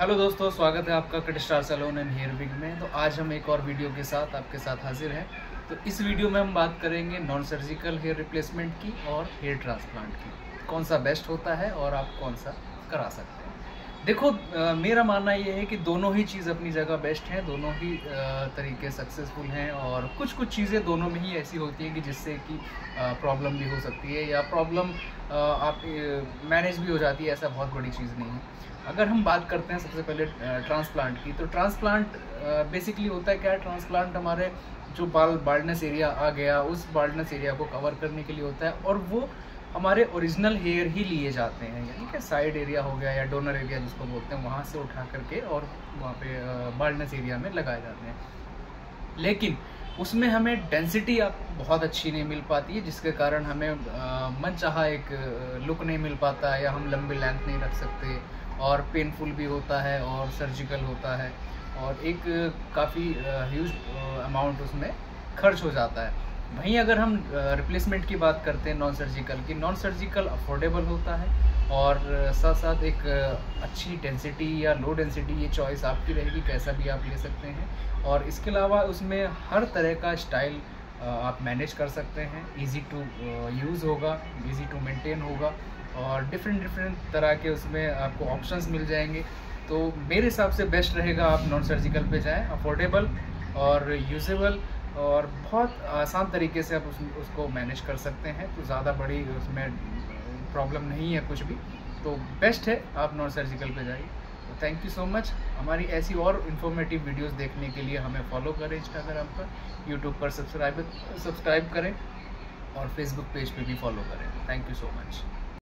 Hello दोस्तों, स्वागत है आपका cut star salon and hair wig में। तो आज हम एक और वीडियो के साथ आपके साथ हाजिर हैं। तो इस वीडियो में हम बात करेंगे नॉन सर्जिकल हेयर रिप्लेसमेंट की और हेयर ट्रांसप्लांट की। कौन सा बेस्ट होता है और आप कौन सा करा सकते हैं। देखो, मेरा मानना ये है कि दोनों ही चीज़ अपनी जगह बेस्ट हैं, दोनों ही तरीके सक्सेसफुल हैं। और कुछ चीज़ें दोनों में ही ऐसी होती हैं कि जिससे कि प्रॉब्लम भी हो सकती है या प्रॉब्लम आप मैनेज भी हो जाती है। ऐसा बहुत बड़ी चीज़ नहीं है। अगर हम बात करते हैं सबसे पहले ट्रांसप्लांट की, तो ट्रांसप्लांट बेसिकली होता है क्या है। ट्रांसप्लांट हमारे जो बाल्डनेस एरिया आ गया, उस बाल्डनेस एरिया को कवर करने के लिए होता है और वो हमारे ओरिजिनल हेयर ही लिए जाते हैं, यानी कि साइड एरिया हो गया या डोनर एरिया जिसको बोलते हैं, वहाँ से उठा करके और वहाँ पे बाल्डनेस एरिया में लगाए जाते हैं। लेकिन उसमें हमें डेंसिटी बहुत अच्छी नहीं मिल पाती है, जिसके कारण हमें मनचाहा एक लुक नहीं मिल पाता है या हम लंबी लेंथ नहीं रख सकते। और पेनफुल भी होता है और सर्जिकल होता है और एक काफ़ी ह्यूज अमाउंट उसमें खर्च हो जाता है। वहीं अगर हम रिप्लेसमेंट की बात करते हैं नॉन सर्जिकल अफोर्डेबल होता है और साथ साथ एक अच्छी डेंसिटी या लो डेंसिटी, ये चॉइस आपकी रहेगी, कैसा भी आप ले सकते हैं। और इसके अलावा उसमें हर तरह का स्टाइल आप मैनेज कर सकते हैं। इजी टू यूज़ होगा, इजी टू मेंटेन होगा और डिफरेंट तरह के उसमें आपको ऑप्शंस मिल जाएंगे। तो मेरे हिसाब से बेस्ट रहेगा आप नॉन सर्जिकल पे जाएं। अफोर्डेबल और यूजेबल और बहुत आसान तरीके से आप उसको मैनेज कर सकते हैं। तो ज़्यादा बड़ी उसमें प्रॉब्लम नहीं है कुछ भी, तो बेस्ट है आप नॉन सर्जिकल पे जाइए। तो थैंक यू सो मच। हमारी ऐसी और इन्फॉर्मेटिव वीडियोस देखने के लिए हमें फॉलो करें इंस्टाग्राम पर, यूट्यूब पर सब्सक्राइब करें और फेसबुक पेज पे भी फॉलो करें। Thank you so much.